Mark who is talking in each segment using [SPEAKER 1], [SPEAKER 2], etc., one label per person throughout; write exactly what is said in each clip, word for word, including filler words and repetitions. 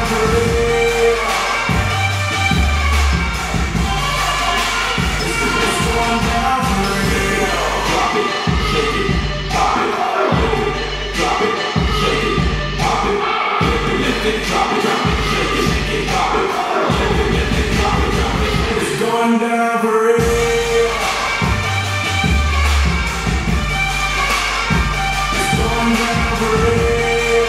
[SPEAKER 1] for real. It's going down for real. Drop it, shake it, pop it, lift it, drop it, shake it, pop it, lift it, lift it, drop it, drop it, shake it, shake it, pop it, lift it, lift it, drop it, drop it. It's going down for real. It's going down for real.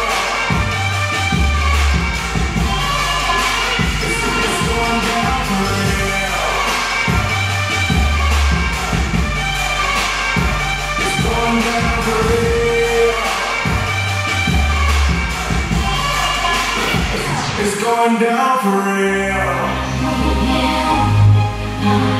[SPEAKER 1] It's, it's going down for real. It's going down for real. It's going down for real.